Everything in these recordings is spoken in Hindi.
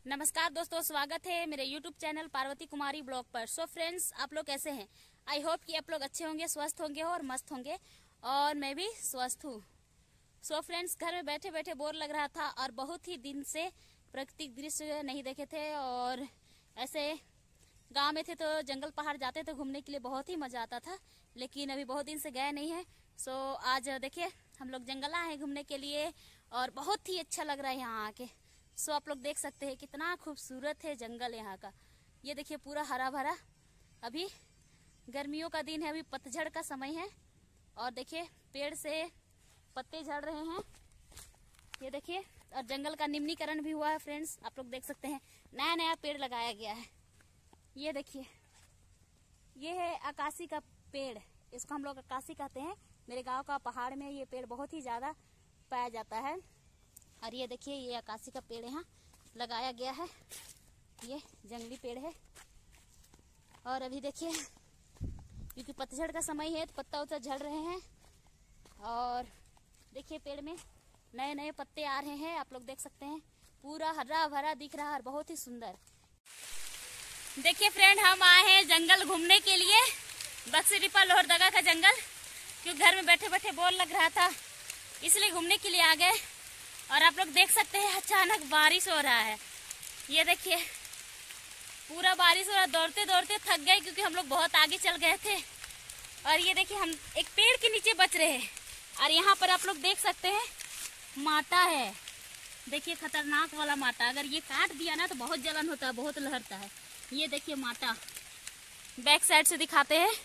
नमस्कार दोस्तों, स्वागत है मेरे YouTube channel Parvati Kumari blog पर। सो फ्रेंड्स, आप लोग कैसे हैं? आई होप कि आप लोग अच्छे होंगे, स्वस्थ होंगे और मस्त होंगे, और मैं भी स्वस्थ हूँ। सो फ्रेंड्स, घर में बैठे बैठे बोर लग रहा था और बहुत ही दिन से प्राकृतिक दृश्य नहीं देखे थे। और ऐसे गांव में थे तो जंगल पहाड़ जाते थे घूमने के लिए, बहुत ही मजा आता था, लेकिन अभी बहुत दिन से गए नहीं है। सो आज देखिए हम लोग जंगल आए हैं घूमने के लिए और बहुत ही अच्छा लग रहा है यहाँ आके। सो आप लोग देख सकते हैं कितना खूबसूरत है जंगल यहाँ का। ये देखिए पूरा हरा भरा। अभी गर्मियों का दिन है, अभी पतझड़ का समय है और देखिए पेड़ से पत्ते झड़ रहे हैं। ये देखिए, और जंगल का निम्नीकरण भी हुआ है फ्रेंड्स, आप लोग देख सकते हैं। नया नया पेड़ लगाया गया है। ये देखिए, ये है आकाशी का पेड़, इसको हम लोग आकाशी कहते हैं। मेरे गांव का पहाड़ में ये पेड़ बहुत ही ज्यादा पाया जाता है। और ये देखिए, ये आकाशी का पेड़ यहाँ लगाया गया है। ये जंगली पेड़ है। और अभी देखिए, क्योंकि पतझड़ का समय है तो पत्ता उत्ता झड़ रहे हैं और देखिए पेड़ में नए नए पत्ते आ रहे हैं। आप लोग देख सकते हैं, पूरा हरा भरा दिख रहा है, बहुत ही सुंदर। देखिए फ्रेंड, हम आए हैं जंगल घूमने के लिए, बक्सीडीपा लोहरदगा का जंगल। क्योंकि घर में बैठे बैठे बोर लग रहा था, इसलिए घूमने के लिए आ गए। और आप लोग देख सकते हैं अचानक बारिश हो रहा है। ये देखिए पूरा बारिश हो रहा है। दौड़ते दौड़ते थक गए क्योंकि हम लोग बहुत आगे चल गए थे। और ये देखिए हम एक पेड़ के नीचे बच रहे हैं और यहाँ पर आप लोग देख सकते हैं माटा है। देखिए खतरनाक वाला माटा, अगर ये काट दिया ना तो बहुत जलन होता है, बहुत लहरता है। ये देखिए माटा, बैक साइड से दिखाते हैं।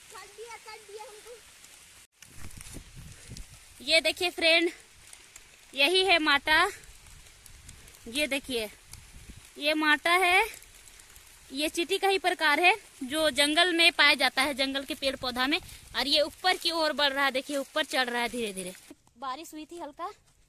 ये देखिए फ्रेंड, यही है माटा। ये देखिए, ये माटा है। ये चींटी का ही प्रकार है जो जंगल में पाया जाता है, जंगल के पेड़ पौधा में। और ये ऊपर की ओर बढ़ रहा है, देखिए ऊपर चढ़ रहा है धीरे धीरे। बारिश हुई थी हल्का,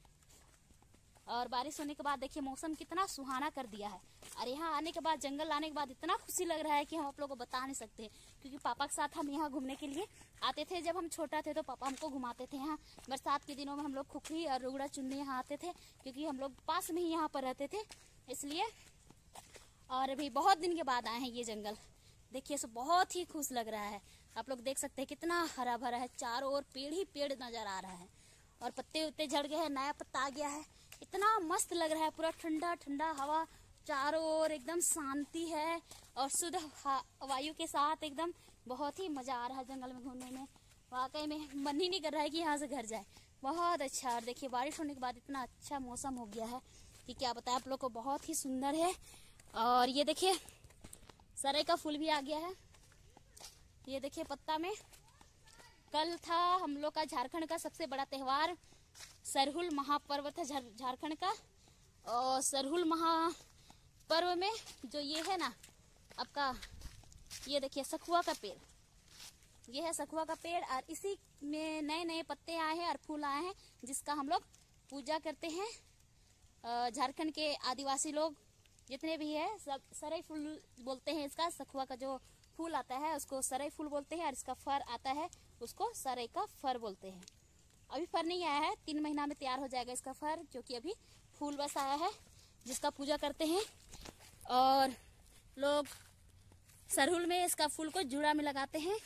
और बारिश होने के बाद देखिए मौसम कितना सुहाना कर दिया है। और यहाँ आने के बाद, जंगल आने के बाद इतना खुशी लग रहा है कि हम आप लोगों को बता नहीं सकते। क्योंकि पापा के साथ हम यहाँ घूमने के लिए आते थे। जब हम छोटा थे तो पापा हमको घुमाते थे यहाँ। बरसात के दिनों में हम लोग खुखरी और रुगड़ा चुनने यहाँ आते थे, क्योंकि हम लोग पास में ही यहाँ पर रहते थे, इसलिए। और अभी बहुत दिन के बाद आए हैं ये जंगल। देखिए सब बहुत ही खुश लग रहा है। आप लोग देख सकते हैं कितना हरा भरा है, चारों ओर पेड़ ही पेड़ नजर आ रहा है। और पत्ते उत्ते झड़ गए हैं, नया पत्ता आ गया है। इतना मस्त लग रहा है, पूरा ठंडा ठंडा हवा, चारों ओर एकदम शांति है और शुद्ध वायु के साथ एकदम बहुत ही मजा आ रहा है जंगल में घूमने में। वाकई में मन ही नहीं कर रहा है कि यहाँ से घर जाए। बहुत अच्छा। और देखिए बारिश होने के बाद इतना अच्छा मौसम हो गया है कि क्या बताएं आप लोग को, बहुत ही सुंदर है। और ये देखिए सरई का फूल भी आ गया है। ये देखिए पत्ता में। कल था हम लोग का झारखंड का सबसे बड़ा त्योहार सरहुल महापर्व था झारखंड का। और सरहुल महापर्व में जो ये है ना आपका, ये देखिए सखुआ का पेड़, ये है सखुआ का पेड़। और इसी में नए नए पत्ते आए हैं और फूल आए हैं, जिसका हम लोग पूजा करते हैं। झारखंड के आदिवासी लोग जितने भी है सब सरई फूल बोलते हैं इसका। सखुआ का जो फूल आता है उसको सरई फूल बोलते हैं, और इसका फर आता है उसको सरई का फर बोलते हैं। अभी फर नहीं आया है, 3 महीना में तैयार हो जाएगा इसका फर, जो कि अभी फूल बस आया है, जिसका पूजा करते हैं। और लोग सरहुल में इसका फूल को जुड़ा में लगाते हैं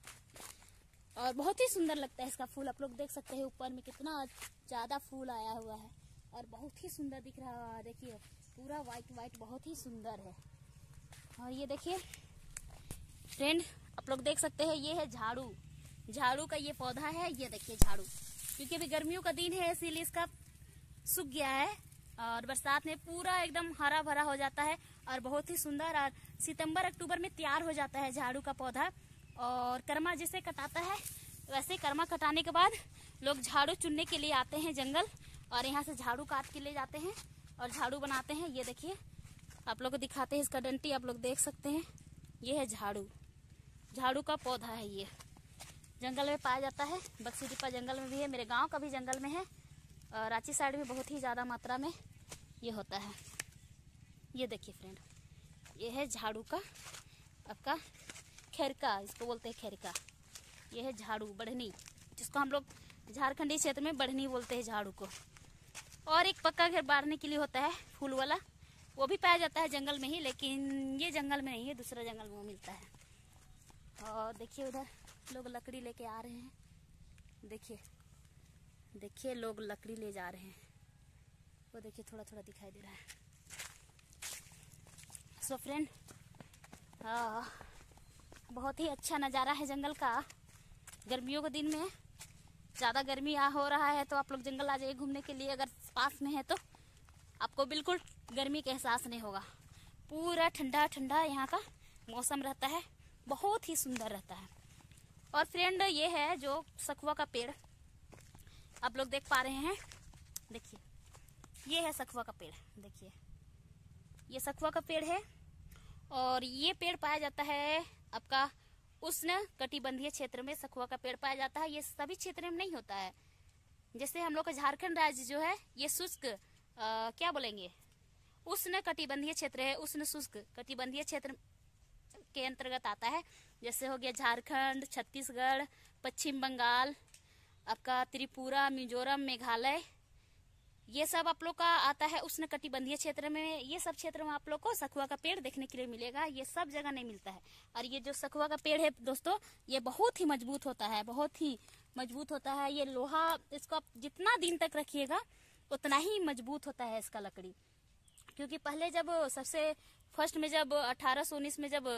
और बहुत ही सुंदर लगता है इसका फूल। आप लोग देख सकते हैं ऊपर में कितना ज्यादा फूल आया हुआ है और बहुत ही सुंदर दिख रहा है। देखिए पूरा व्हाइट व्हाइट, बहुत ही सुंदर है। और ये देखिए फ्रेंड, आप लोग देख सकते हैं, ये है झाड़ू। झाड़ू का ये पौधा है। ये देखिए झाड़ू, क्योंकि अभी गर्मियों का दिन है इसीलिए इसका सूख गया है और बरसात में पूरा एकदम हरा भरा हो जाता है और बहुत ही सुंदर। और सितंबर अक्टूबर में तैयार हो जाता है झाड़ू का पौधा। और कर्मा जिसे कटाता है, वैसे कर्मा कटाने के बाद लोग झाड़ू चुनने के लिए आते हैं जंगल, और यहाँ से झाड़ू काट के ले जाते हैं और झाड़ू बनाते हैं। ये देखिए आप लोग को दिखाते हैं इसका डंटी, आप लोग देख सकते हैं। ये है झाड़ू, झाड़ू का पौधा है। ये जंगल में पाया जाता है, बक्सीडीपा जंगल में भी है, मेरे गांव का भी जंगल में है, और रांची साइड में बहुत ही ज़्यादा मात्रा में ये होता है। ये देखिए फ्रेंड, ये है झाड़ू का आपका खेरका, इसको बोलते हैं खेरका। ये है झाड़ू, बढ़नी, जिसको हम लोग झारखंडी क्षेत्र में बढ़नी बोलते हैं झाड़ू को। और एक पक्का घर बांधने के लिए होता है फूल वाला, वो भी पाया जाता है जंगल में ही, लेकिन ये जंगल में नहीं है, दूसरा जंगल में वो मिलता है। और देखिए उधर लोग लकड़ी लेके आ रहे हैं। देखिए देखिए लोग लकड़ी ले जा रहे हैं, वो देखिए थोड़ा थोड़ा दिखाई दे रहा है। सो फ्रेंड, बहुत ही अच्छा नज़ारा है जंगल का। गर्मियों के दिन में ज़्यादा गर्मी हो रहा है तो आप लोग जंगल आ जाइए घूमने के लिए। अगर पास में है तो आपको बिल्कुल गर्मी का एहसास नहीं होगा। पूरा ठंडा ठंडा यहाँ का मौसम रहता है, बहुत ही सुंदर रहता है। और फ्रेंड, ये है जो सखुआ का पेड़ आप लोग देख पा रहे हैं। देखिए ये है सखुआ का पेड़। देखिए ये सखुआ का पेड़ है और ये पेड़ पाया जाता है आपका उष्ण कटिबंधीय क्षेत्र में। सखुआ का पेड़ पाया जाता है। ये सभी क्षेत्र में नहीं होता है। जैसे हम लोग का झारखंड राज्य जो है ये शुष्क क्या बोलेंगे, उष्ण कटिबंधीय क्षेत्र है। उष्ण शुष्क कटिबंधीय क्षेत्र के अंतर्गत आता है। जैसे हो गया झारखंड, छत्तीसगढ़, पश्चिम बंगाल, आपका त्रिपुरा, मिजोरम, मेघालय, ये सब आप लोग का आता है उष्ण कटिबंधीय क्षेत्र में। ये सब क्षेत्र में आप लोग को सखुआ का पेड़ देखने के लिए मिलेगा। ये सब जगह नहीं मिलता है। और ये जो सखुआ का पेड़ है दोस्तों, ये बहुत ही मजबूत होता है, बहुत ही मजबूत होता है। ये लोहा, इसको आप जितना दिन तक रखिएगा उतना ही मजबूत होता है इसका लकड़ी। क्योंकि पहले जब सबसे फर्स्ट में जब 1819 में जब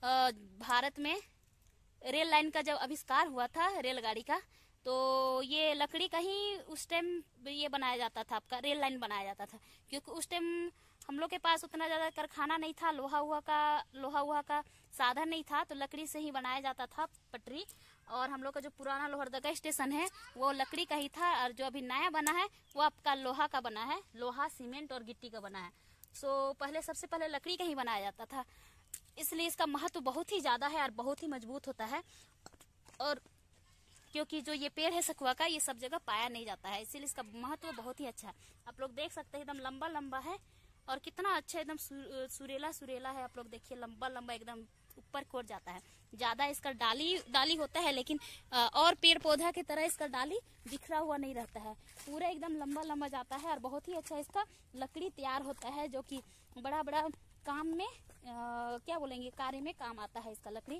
भारत में रेल लाइन का जब आविष्कार हुआ था, रेलगाड़ी का, तो ये लकड़ी का ही उस टाइम ये बनाया जाता था, आपका रेल लाइन बनाया जाता था। क्योंकि उस टाइम हम लोग के पास उतना ज्यादा कारखाना नहीं था, लोहा हुआ का साधन नहीं था, तो लकड़ी से ही बनाया जाता था पटरी। और हम लोग का जो पुराना लोहरदगा स्टेशन है वो लकड़ी का ही था, और जो अभी नया बना है वो आपका लोहा का बना है, लोहा, सीमेंट और गिट्टी का बना है। सो पहले सबसे पहले लकड़ी का ही बनाया जाता था, इसलिए इसका महत्व बहुत ही ज्यादा है और बहुत ही मजबूत होता है। और क्योंकि जो ये पेड़ है सखुआ का, ये सब जगह पाया नहीं जाता है, इसीलिए इसका महत्व बहुत ही अच्छा है। आप लोग देख सकते हैं एकदम लंबा लंबा है और कितना अच्छा एकदम सुरेला सुरेला है। आप लोग देखिए लंबा लंबा एकदम ऊपर की ओर जाता है। ज्यादा इसका डाली होता है, लेकिन और पेड़ पौधा की तरह इसका डाली बिखरा हुआ नहीं रहता है, पूरा एकदम लंबा लंबा जाता है। और बहुत ही अच्छा इसका लकड़ी तैयार होता है, जो कि बड़ा बड़ा काम में क्या बोलेंगे, कार्य में काम आता है इसका लकड़ी।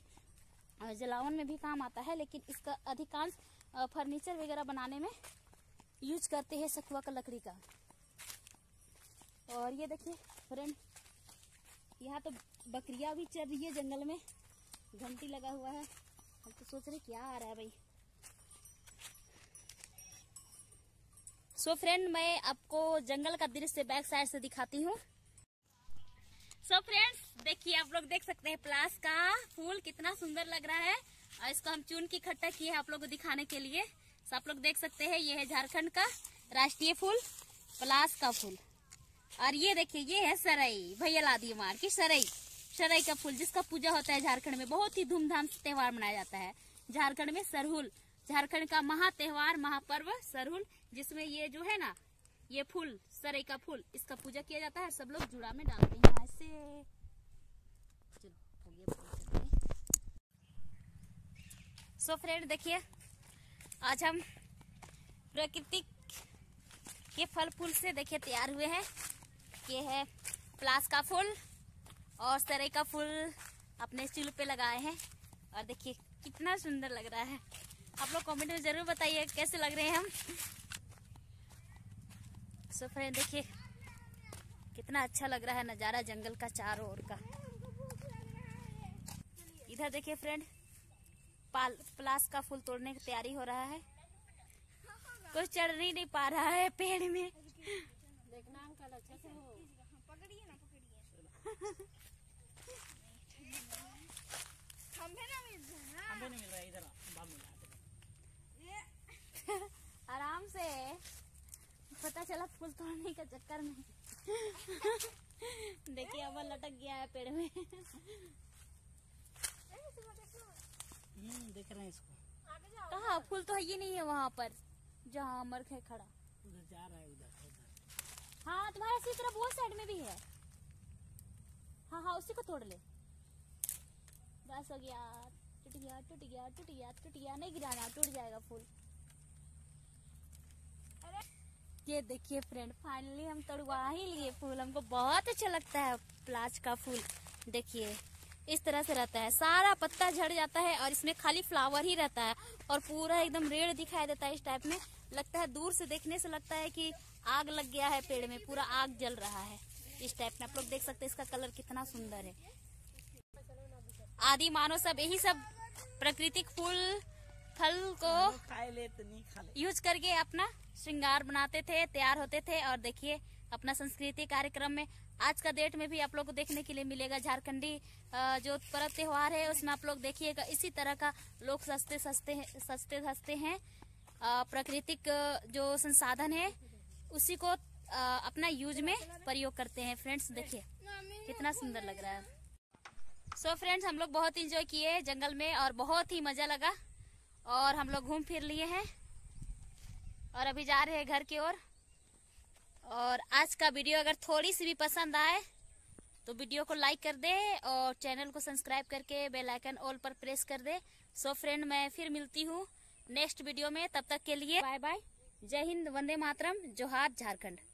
जलावन में भी काम आता है, लेकिन इसका अधिकांश फर्नीचर वगैरह बनाने में यूज करते हैं सखुआ का लकड़ी का। और ये देखिए फ्रेंड, यहाँ तो बकरियां भी चल रही है जंगल में, घंटी लगा हुआ है। हम तो सोच रहे क्या आ रहा है भाई। सो फ्रेंड, मैं आपको जंगल का दृश्य बैक साइड से दिखाती हूँ। सो फ्रेंड्स, देखिए आप लोग देख सकते हैं प्लास का फूल कितना सुंदर लग रहा है, और इसको हम चुन की इकट्ठा किए हैं आप लोग को दिखाने के लिए। सो आप लोग देख सकते हैं ये है झारखंड का राष्ट्रीय फूल, प्लास का फूल। और ये देखिए ये है सरई, भैया ला दिए मार की सरई का फूल, जिसका पूजा होता है झारखंड में। बहुत ही धूमधाम से त्योहार मनाया जाता है झारखंड में। सरहुल, झारखंड का महा त्योहार, महापर्व सरहुल, जिसमें ये जो है ना, ये फूल सरई का फूल, इसका पूजा किया जाता है। सब लोग जुड़ा में डालते हैं ऐसे। सो फ्रेंड देखिए, आज हम प्राकृतिक के फल फूल से देखिए तैयार हुए हैं। ये है प्लास का फूल और सरई का फूल अपने चूल्हे पे लगाए हैं, और देखिए कितना सुंदर लग रहा है। आप लोग कमेंट में जरूर बताइए कैसे लग रहे हैं हम। सो फ्रेंड देखिए कितना अच्छा लग रहा है नजारा जंगल का चारों ओर का। इधर देखिए फ्रेंड, प्लास का फूल तोड़ने की तैयारी हो रहा है। कोई चढ़ नहीं पा रहा है पेड़ में। देखना अंकल अच्छा से हो, पकड़िए ना, पकड़िए। खंभे ना मिल रहे हैं, खंभे नहीं मिल रहा है, इधर भाग मिल रहा है। आराम से, पता चला फूल तोड़ने के चक्कर में देखिए अब लटक गया है पेड़ में। देख रहे हैं इसको। कहाँ फूल तो है ही नहीं है वहाँ पर जहाँ अमर है खड़ा। उधर जा रहा है, उधर। हाँ तुम्हारा इसी तरफ वो साइड में भी है। हाँ हाँ उसी को तोड़ ले। बस हो गया, टूट गया टूट गया टूट गया टूट गया। नहीं गिराना, टूट जाएगा फूल। ये देखिए फ्रेंड, फाइनली हम तोड़वा ही लिए फूल। हमको बहुत अच्छा लगता है प्लाज का फूल। देखिए इस तरह से रहता है, सारा पत्ता झड़ जाता है और इसमें खाली फ्लावर ही रहता है और पूरा एकदम रेड दिखाई देता है। इस टाइप में लगता है, दूर से देखने से लगता है कि आग लग गया है पेड़ में, पूरा आग जल रहा है। इस टाइप में आप लोग देख सकते हैं इसका कलर कितना सुंदर है। आदि मानव सब यही सब प्राकृतिक फूल फल को खाए ले तो नहीं खा ले यूज करके अपना श्रृंगार बनाते थे, तैयार होते थे। और देखिए अपना संस्कृति कार्यक्रम में आज का डेट में भी आप लोग को देखने के लिए मिलेगा झारखंडी जो पर्व त्योहार है, उसमें आप लोग देखिएगा इसी तरह का लोग सस्ते सस्ते हैं। प्राकृतिक जो संसाधन है उसी को अपना यूज में प्रयोग करते हैं। फ्रेंड्स देखिए कितना सुंदर लग रहा है। सो फ्रेंड्स, हम लोग बहुत इंजॉय किए जंगल में और बहुत ही मजा लगा और हम लोग घूम फिर लिए हैं और अभी जा रहे हैं घर की ओर। और आज का वीडियो अगर थोड़ी सी भी पसंद आए तो वीडियो को लाइक कर दे और चैनल को सब्सक्राइब करके बेल आइकन ऑल पर प्रेस कर दे। सो फ्रेंड, मैं फिर मिलती हूँ नेक्स्ट वीडियो में। तब तक के लिए बाय बाय, जय हिंद, वंदे मातरम, जोहार झारखंड।